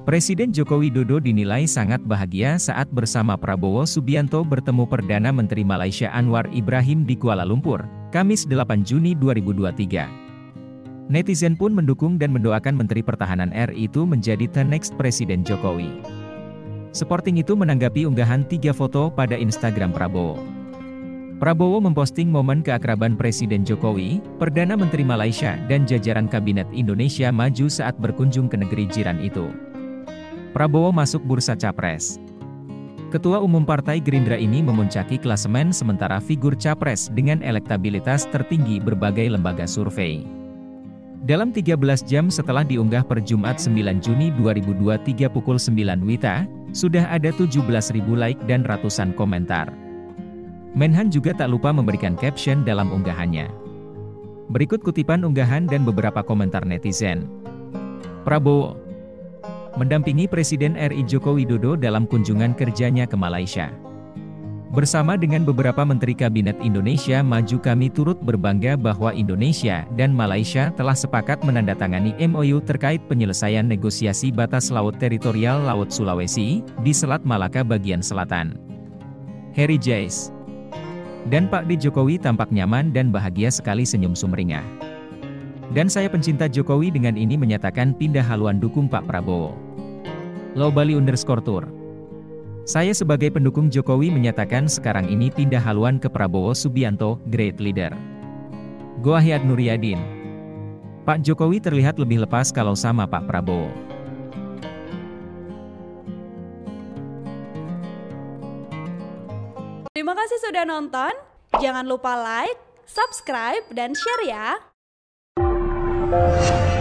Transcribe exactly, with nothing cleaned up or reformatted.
Presiden Joko Widodo dinilai sangat bahagia saat bersama Prabowo Subianto bertemu Perdana Menteri Malaysia Anwar Ibrahim di Kuala Lumpur, Kamis delapan Juni dua ribu dua puluh tiga. Netizen pun mendukung dan mendoakan Menteri Pertahanan R I itu menjadi the next Presiden Jokowi. Sporting itu menanggapi unggahan tiga foto pada Instagram Prabowo. Prabowo memposting momen keakraban Presiden Jokowi, Perdana Menteri Malaysia dan jajaran Kabinet Indonesia Maju saat berkunjung ke negeri jiran itu. Prabowo masuk bursa Capres. Ketua Umum Partai Gerindra ini memuncaki klasemen sementara figur Capres dengan elektabilitas tertinggi berbagai lembaga survei. Dalam tiga belas jam setelah diunggah per Jumat sembilan Juni dua ribu dua puluh tiga pukul sembilan W I T A, sudah ada tujuh belas ribu like dan ratusan komentar. Menhan juga tak lupa memberikan caption dalam unggahannya. Berikut kutipan unggahan dan beberapa komentar netizen. Prabowo mendampingi Presiden R I Joko Widodo dalam kunjungan kerjanya ke Malaysia. Bersama dengan beberapa Menteri Kabinet Indonesia Maju, kami turut berbangga bahwa Indonesia dan Malaysia telah sepakat menandatangani M O U terkait penyelesaian negosiasi batas laut teritorial Laut Sulawesi, di Selat Malaka bagian selatan. Harry Jais dan Pak D. Jokowi tampak nyaman dan bahagia sekali, senyum sumringah. Dan saya pencinta Jokowi dengan ini menyatakan pindah haluan dukung Pak Prabowo. Low Bali underscore tour. Saya sebagai pendukung Jokowi menyatakan sekarang ini pindah haluan ke Prabowo Subianto, great leader. Goahyad Nuryadin. Pak Jokowi terlihat lebih lepas kalau sama Pak Prabowo. Terima kasih sudah nonton. Jangan lupa like, subscribe, dan share ya.